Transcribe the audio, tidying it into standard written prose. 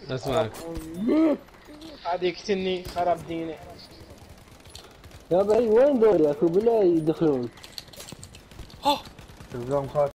اسمعك. هذا يقتلني خرب ديني. يا بعيد وين دول يا اخي بالله يدخلون. تلقاهم